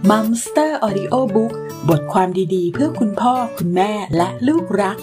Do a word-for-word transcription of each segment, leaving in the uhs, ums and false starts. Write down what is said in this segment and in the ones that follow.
มัมสเตอร์ออดิโอบุ๊กบทความดีๆเพื่อคุณพ่อคุณแม่และลูกรัก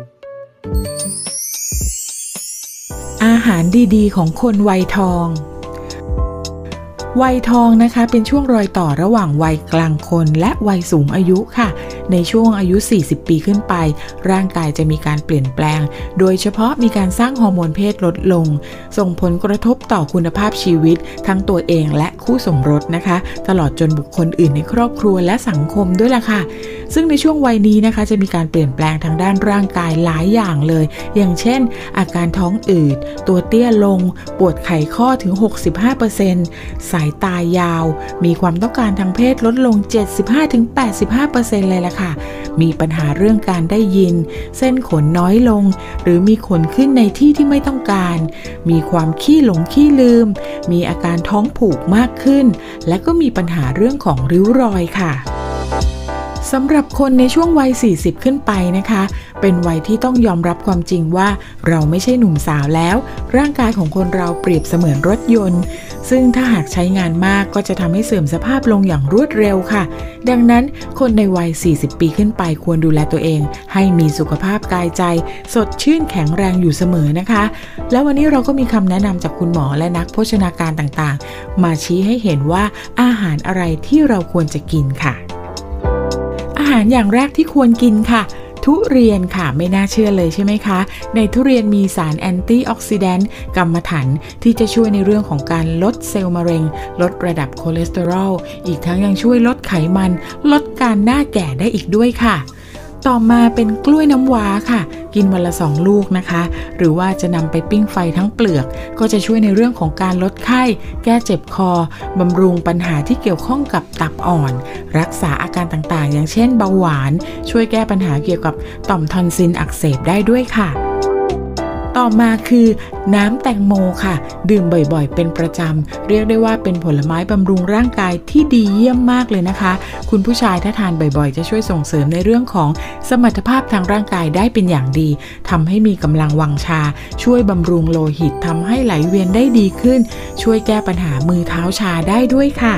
อาหารดีๆของคนวัยทองวัยทองนะคะเป็นช่วงรอยต่อระหว่างวัยกลางคนและวัยสูงอายุค่ะในช่วงอายุสี่สิบปีขึ้นไปร่างกายจะมีการเปลี่ยนแปลงโดยเฉพาะมีการสร้างฮอร์โมนเพศลดลงส่งผลกระทบต่อคุณภาพชีวิตทั้งตัวเองและคู่สมรสนะคะตลอดจนบุคคลอื่นในครอบครัวและสังคมด้วยล่ะค่ะซึ่งในช่วงวัยนี้นะคะจะมีการเปลี่ยนแปลงทางด้านร่างกายหลายอย่างเลยอย่างเช่นอาการท้องอืดตัวเตี้ยลงปวดไขข้อถึง หกสิบห้าเปอร์เซ็นต์ สายตายาวมีความต้องการทางเพศลดลง เจ็ดสิบห้าถึงแปดสิบห้าเปอร์เซ็นต์ เลยล่ะค่ะมีปัญหาเรื่องการได้ยินเส้นขนน้อยลงหรือมีขนขึ้นในที่ที่ไม่ต้องการมีความขี้หลงขี้ลืมมีอาการท้องผูกมากขึ้นและก็มีปัญหาเรื่องของริ้วรอยค่ะสำหรับคนในช่วงวัยสี่สิบขึ้นไปนะคะเป็นวัยที่ต้องยอมรับความจริงว่าเราไม่ใช่หนุ่มสาวแล้วร่างกายของคนเราเปรียบเสมือนรถยนต์ซึ่งถ้าหากใช้งานมากก็จะทำให้เสื่อมสภาพลงอย่างรวดเร็วค่ะดังนั้นคนในวัยสี่สิบปีขึ้นไปควรดูแลตัวเองให้มีสุขภาพกายใจสดชื่นแข็งแรงอยู่เสมอนะคะแล้ววันนี้เราก็มีคำแนะนำจากคุณหมอและนักโภชนาการต่างๆมาชี้ให้เห็นว่าอาหารอะไรที่เราควรจะกินค่ะอาหารอย่างแรกที่ควรกินค่ะทุเรียนค่ะไม่น่าเชื่อเลยใช่ไหมคะในทุเรียนมีสารแอนตี้ออกซิแดนต์กรรมฐานที่จะช่วยในเรื่องของการลดเซลล์มะเร็งลดระดับคอเลสเตอรอลอีกทั้งยังช่วยลดไขมันลดการหน้าแก่ได้อีกด้วยค่ะต่อมาเป็นกล้วยน้ำว้าค่ะกินวันละสองลูกนะคะหรือว่าจะนำไปปิ้งไฟทั้งเปลือกก็จะช่วยในเรื่องของการลดไข้แก้เจ็บคอบำรุงปัญหาที่เกี่ยวข้องกับตับอ่อนรักษาอาการต่างๆอย่างเช่นเบาหวานช่วยแก้ปัญหาเกี่ยวกับต่อมทอนซิลอักเสบได้ด้วยค่ะต่อมาคือน้ำแตงโมค่ะดื่มบ่อยๆเป็นประจำเรียกได้ว่าเป็นผลไม้บำรุงร่างกายที่ดีเยี่ยมมากเลยนะคะคุณผู้ชายถ้าทานบ่อยๆจะช่วยส่งเสริมในเรื่องของสมรรถภาพทางร่างกายได้เป็นอย่างดีทำให้มีกำลังวังชาช่วยบำรุงโลหิตทำให้ไหลเวียนได้ดีขึ้นช่วยแก้ปัญหามือเท้าชาได้ด้วยค่ะ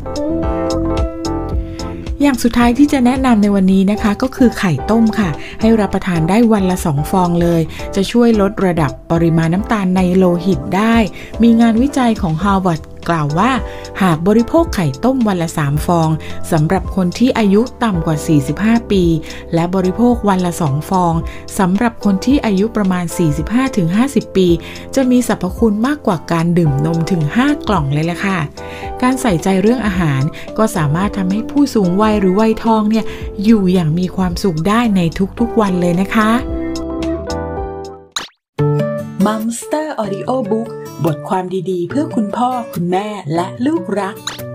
อย่างสุดท้ายที่จะแนะนำในวันนี้นะคะก็คือไข่ต้มค่ะให้รับประทานได้วันละสองฟองเลยจะช่วยลดระดับปริมาณน้ำตาลในโลหิตได้มีงานวิจัยของ Harvard กล่าวว่าหากบริโภคไข่ต้มวันละสามฟองสำหรับคนที่อายุต่ำกว่าสี่สิบห้าปีและบริโภควันละสองฟองสำหรับคนที่อายุประมาณ สี่สิบห้าถึงห้าสิบ ปีจะมีสรรพคุณมากกว่าการดื่มนมถึงห้ากล่องเลยล่ะค่ะการใส่ใจเรื่องอาหารก็สามารถทำให้ผู้สูงวัยหรือวัยทองเนี่ยอยู่อย่างมีความสุขได้ในทุกๆวันเลยนะคะมัมสเตอร์ออดิโอบุ๊กบทความดีๆเพื่อคุณพ่อคุณแม่และลูกรัก